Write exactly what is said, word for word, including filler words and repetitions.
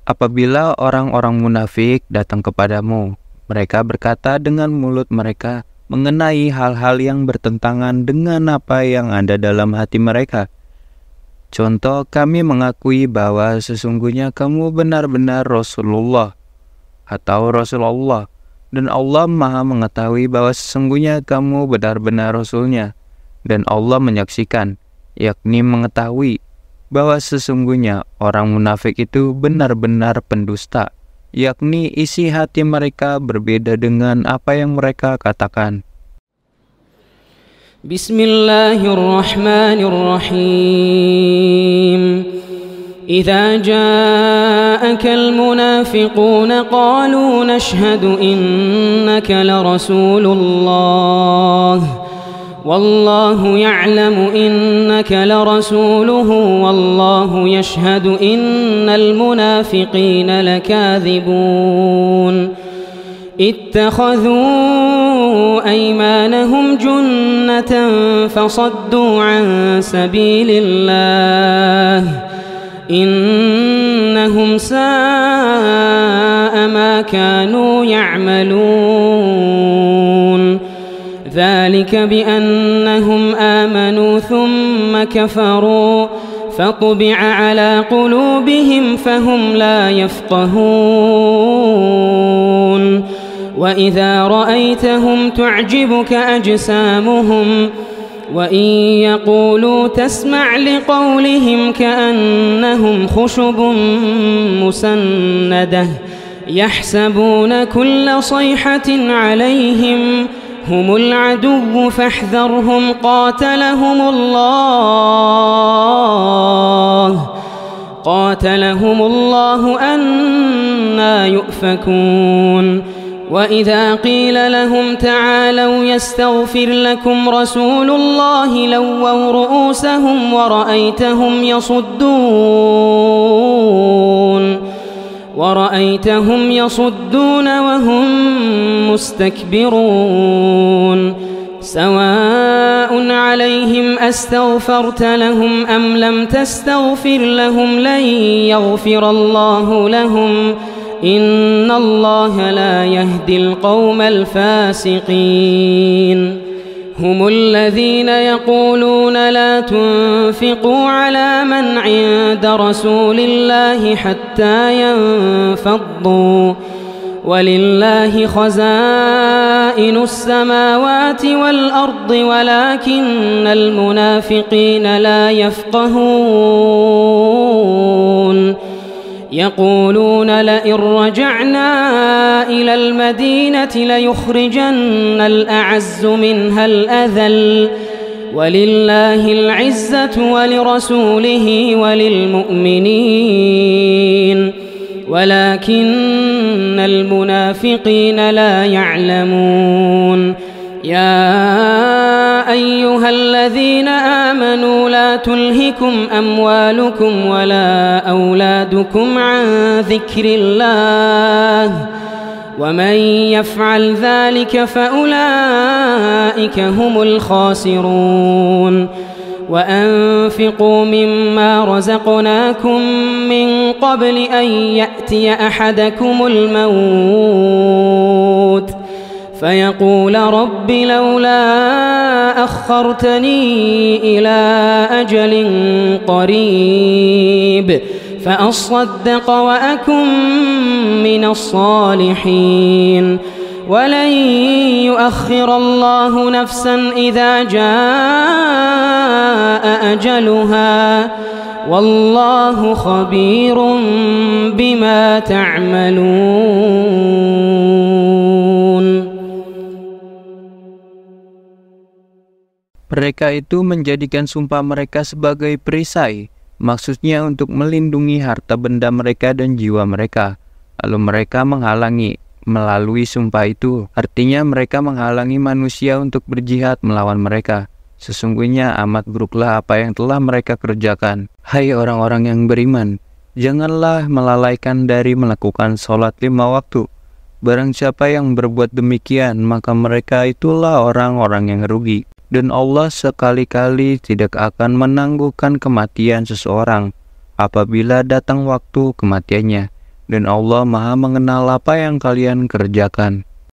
Apabila orang-orang munafik datang kepadamu, mereka berkata dengan mulut mereka mengenai hal-hal yang bertentangan dengan apa yang ada dalam hati mereka. Contoh, kami mengakui bahwa sesungguhnya kamu benar-benar Rasulullah atau Rasulullah, dan Allah Maha mengetahui bahwa sesungguhnya kamu benar-benar Rasulnya, dan Allah menyaksikan, yakni mengetahui, bahwa sesungguhnya orang munafik itu benar-benar pendusta, yakni isi hati mereka berbeda dengan apa yang mereka katakan. Bismillahirrahmanirrahim. Idza ja'akal munafiquna qalu nashhadu innaka la rasulullah والله يعلم إنك لرسوله والله يشهد إن المنافقين لكاذبون اتخذوا أيمانهم جنة فصدوا عن سبيل الله إنهم ساء ما كانوا يعملون ذلك بأنهم آمنوا ثم كفروا فطبع على قلوبهم فهم لا يفقهون وإذا رأيتهم تعجبك أجسامهم وإن يقولوا تسمع لقولهم كأنهم خشب مسندة يحسبون كل صيحة عليهم هم العدو فاحذرهم قاتلهم الله قاتلهم الله أنى يؤفكون وإذا قيل لهم تعالوا يستغفر لكم رسول الله لووا رؤوسهم ورأيتهم يصدون ورأيتهم يصدون وهم مستكبرون سواء عليهم أستغفرت لهم أم لم تستغفر لهم لن يغفر الله لهم إن الله لا يهدي القوم الفاسقين هم الذين يقولون لا تنفقوا على من عند رسول الله حتى ينفضوا ولله خزائن السماوات والأرض ولكن المنافقين لا يفقهون يقولون لئن رجعنا إلى المدينة ليخرجن الأعز منها الأذل ولله العزة ولرسوله وللمؤمنين ولكن المنافقين لا يعلمون يا أيها الذين آمنوا لا تلهكم أموالكم ولا أولادكم عن ذكر الله ومن يفعل ذلك فأولئك هم الخاسرون وأنفقوا مما رزقناكم من قبل أن يأتي أحدكم الموت فيقول رب لولا أخرتني إلى أجل قريب فأصدق وأكن من الصالحين ولن يؤخر الله نفسا إذا جاء أجلها والله خبير بما تعملون. Mereka itu menjadikan sumpah mereka sebagai perisai, maksudnya untuk melindungi harta benda mereka dan jiwa mereka. Lalu mereka menghalangi melalui sumpah itu, artinya mereka menghalangi manusia untuk berjihad melawan mereka. Sesungguhnya amat buruklah apa yang telah mereka kerjakan. Hai orang-orang yang beriman, janganlah melalaikan dari melakukan sholat lima waktu. Barang siapa yang berbuat demikian, maka mereka itulah orang-orang yang rugi. Dan Allah sekali-kali tidak akan menangguhkan kematian seseorang apabila datang waktu kematiannya. dan Allah Maha mengenal apa yang kalian kerjakan.